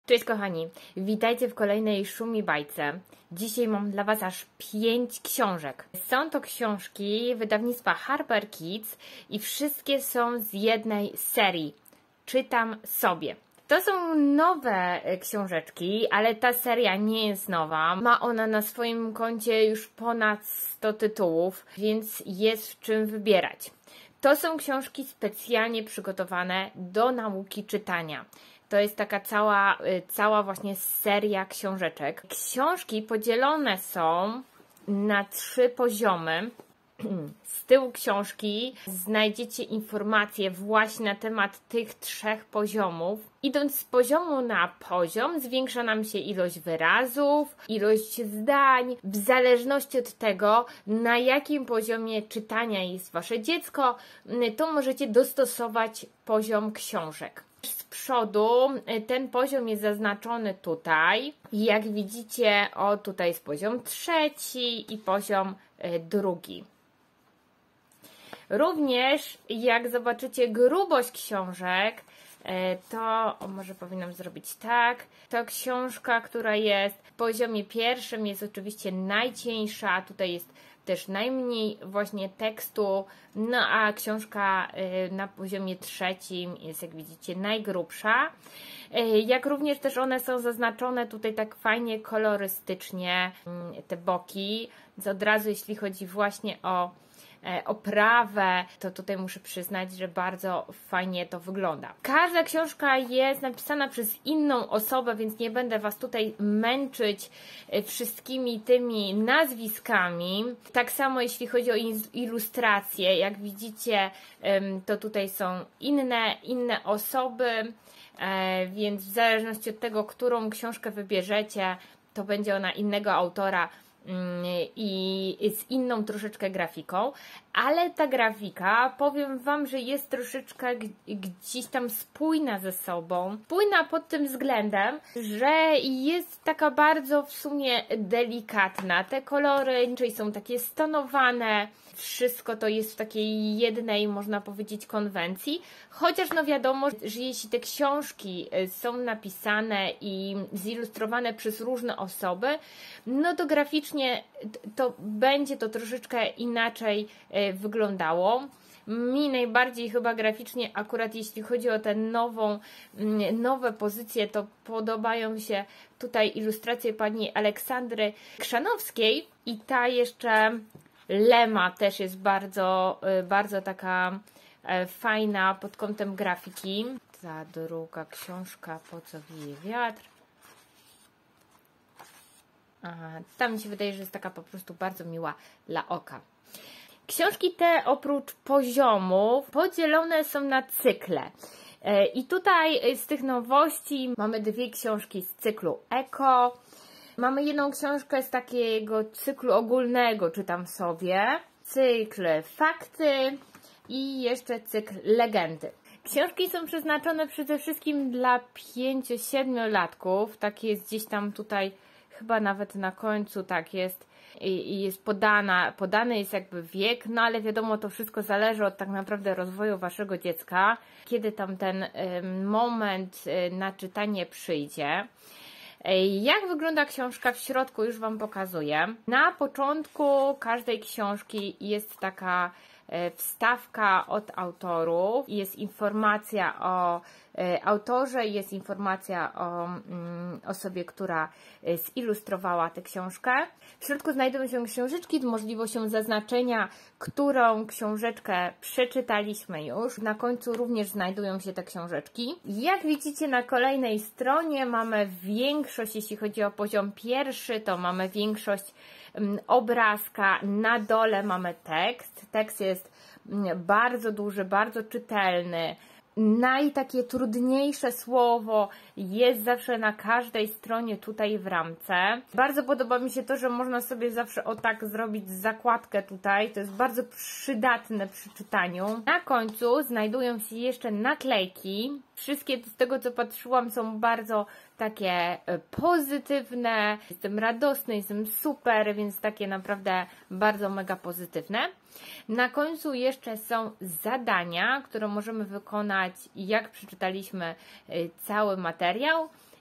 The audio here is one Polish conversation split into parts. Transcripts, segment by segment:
Cześć kochani, witajcie w kolejnej Szumi bajce. Dzisiaj mam dla Was aż 5 książek. Są to książki wydawnictwa Harper Kids i wszystkie są z jednej serii. Czytam sobie. To są nowe książeczki, ale ta seria nie jest nowa. Ma ona na swoim koncie już ponad 100 tytułów, więc jest w czym wybierać. To są książki specjalnie przygotowane do nauki czytania. To jest taka cała właśnie seria książeczek. Książki podzielone są na 3 poziomy. Z tyłu książki znajdziecie informacje właśnie na temat tych 3 poziomów. Idąc z poziomu na poziom zwiększa nam się ilość wyrazów, ilość zdań. W zależności od tego, na jakim poziomie czytania jest Wasze dziecko, to możecie dostosować poziom książek. Z przodu ten poziom jest zaznaczony tutaj. Jak widzicie, tutaj jest poziom 3 i poziom 2. Również jak zobaczycie grubość książek, to może powinnam zrobić tak. To książka, która jest w poziomie 1 jest oczywiście najcieńsza. Tutaj jest też najmniej właśnie tekstu, no a książka na poziomie 3 jest, jak widzicie, najgrubsza. Jak również też one są zaznaczone tutaj tak fajnie kolorystycznie, te boki, więc od razu jeśli chodzi właśnie o oprawę, to tutaj muszę przyznać, że bardzo fajnie to wygląda. Każda książka jest napisana przez inną osobę, więc nie będę Was tutaj męczyć wszystkimi tymi nazwiskami. Tak samo jeśli chodzi o ilustracje, jak widzicie, to tutaj są inne osoby, więc w zależności od tego, którą książkę wybierzecie, to będzie ona innego autora i z inną troszeczkę grafiką, ale ta grafika, powiem Wam, że jest troszeczkę gdzieś tam spójna ze sobą. Spójna pod tym względem, że jest taka bardzo w sumie delikatna. Te kolory czyli są takie stonowane, wszystko to jest w takiej jednej, można powiedzieć, konwencji, chociaż no wiadomo, że jeśli te książki są napisane i zilustrowane przez różne osoby, no to graficznie to będzie to troszeczkę inaczej wyglądało. Mi najbardziej chyba graficznie, akurat jeśli chodzi o te nowe pozycje, to podobają się tutaj ilustracje pani Aleksandry Krzanowskiej i ta jeszcze Lema też jest bardzo taka fajna pod kątem grafiki. Ta druga książka, Po co wieje wiatr. Ta mi się wydaje, że jest taka po prostu bardzo miła dla oka. Książki te oprócz poziomów podzielone są na cykle. I tutaj z tych nowości mamy 2 książki z cyklu Eko. Mamy jedną książkę z takiego cyklu ogólnego, czytam sobie. Cykl Fakty i jeszcze cykl Legendy. Książki są przeznaczone przede wszystkim dla 5-7-latków. Tak jest gdzieś tam tutaj, chyba nawet na końcu tak jest. I jest podany jest jakby wiek, no ale wiadomo, to wszystko zależy od tak naprawdę rozwoju Waszego dziecka, kiedy tam ten moment na czytanie przyjdzie. Jak wygląda książka w środku, już Wam pokazuję. Na początku każdej książki jest taka wstawka od autorów, jest informacja o autorze, jest informacja o osobie, która zilustrowała tę książkę. W środku znajdują się książeczki z możliwością zaznaczenia, którą książeczkę przeczytaliśmy już. Na końcu również znajdują się te książeczki. Jak widzicie na kolejnej stronie mamy większość, jeśli chodzi o poziom 1, to mamy większość obrazka, na dole mamy tekst. Tekst jest bardzo duży, bardzo czytelny. Takie trudniejsze słowo jest zawsze na każdej stronie tutaj w ramce. Bardzo podoba mi się to, że można sobie zawsze tak zrobić zakładkę tutaj. To jest bardzo przydatne przy czytaniu. Na końcu znajdują się jeszcze naklejki. Wszystkie z tego, co patrzyłam, są bardzo takie pozytywne. Jestem radosny, jestem super, więc takie naprawdę bardzo mega pozytywne. Na końcu jeszcze są zadania, które możemy wykonać, jak przeczytaliśmy cały materiał.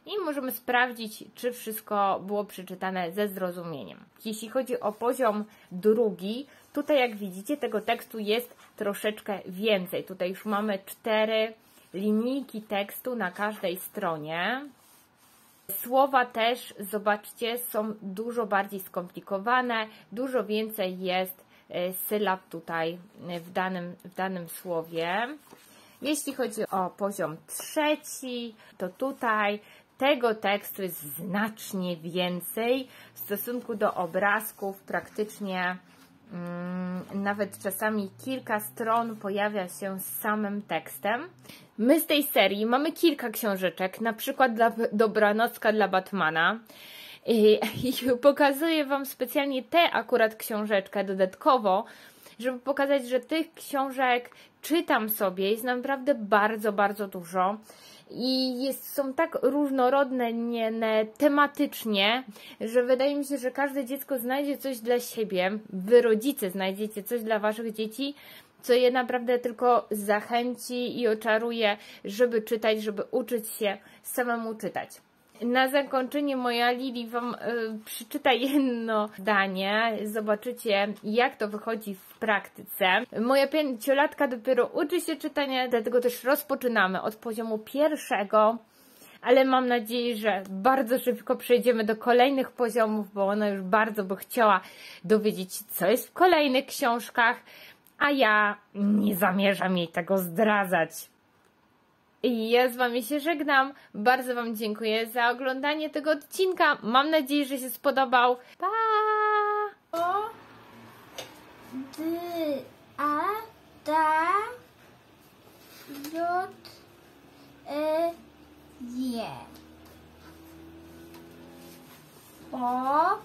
i możemy sprawdzić, czy wszystko było przeczytane ze zrozumieniem. Jeśli chodzi o poziom drugi, tutaj jak widzicie tego tekstu jest troszeczkę więcej. Tutaj już mamy 4 linijki tekstu na każdej stronie. Słowa też, zobaczcie, są dużo bardziej skomplikowane, dużo więcej jest sylab tutaj w danym słowie. Jeśli chodzi o poziom trzeci, to tutaj tego tekstu jest znacznie więcej w stosunku do obrazków, praktycznie nawet czasami kilka stron pojawia się z samym tekstem. My z tej serii mamy kilka książeczek, na przykład Dobranocka dla Batmana. I pokazuję Wam specjalnie tę akurat książeczkę dodatkowo, żeby pokazać, że tych książek czytam sobie, jest naprawdę bardzo, bardzo dużo. I są tak różnorodne tematycznie, że wydaje mi się, że każde dziecko znajdzie coś dla siebie. Wy rodzice znajdziecie coś dla Waszych dzieci, co je naprawdę tylko zachęci i oczaruje, żeby czytać, żeby uczyć się samemu czytać. Na zakończenie moja Lili Wam przeczyta jedno zdanie. Zobaczycie, jak to wychodzi w praktyce. Moja 5-latka dopiero uczy się czytania, dlatego też rozpoczynamy od poziomu pierwszego, ale mam nadzieję, że bardzo szybko przejdziemy do kolejnych poziomów, bo ona już bardzo by chciała dowiedzieć się, co jest w kolejnych książkach, a ja nie zamierzam jej tego zdradzać. I ja z Wami się żegnam. Bardzo Wam dziękuję za oglądanie tego odcinka. Mam nadzieję, że się spodobał. Pa! O, D, A, D, J, E, J. O,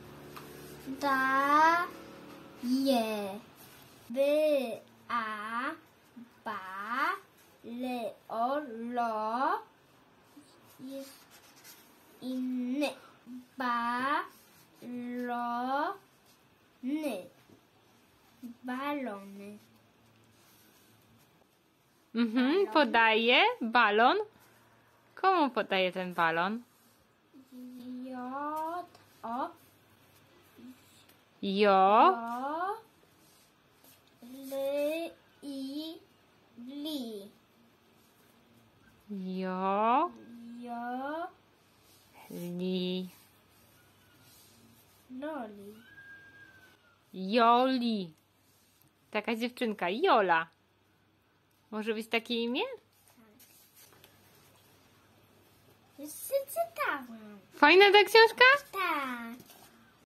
da, je. B, A, ba. Lo, jest inny. Balony. Podaję balon. Komu podaje ten balon? J, O, Jo. L, I, Li. Jo. Jo, Li. Loli. Joli. Taka dziewczynka. Jola. Może być takie imię? Już czytałam. Fajna ta książka? Tak.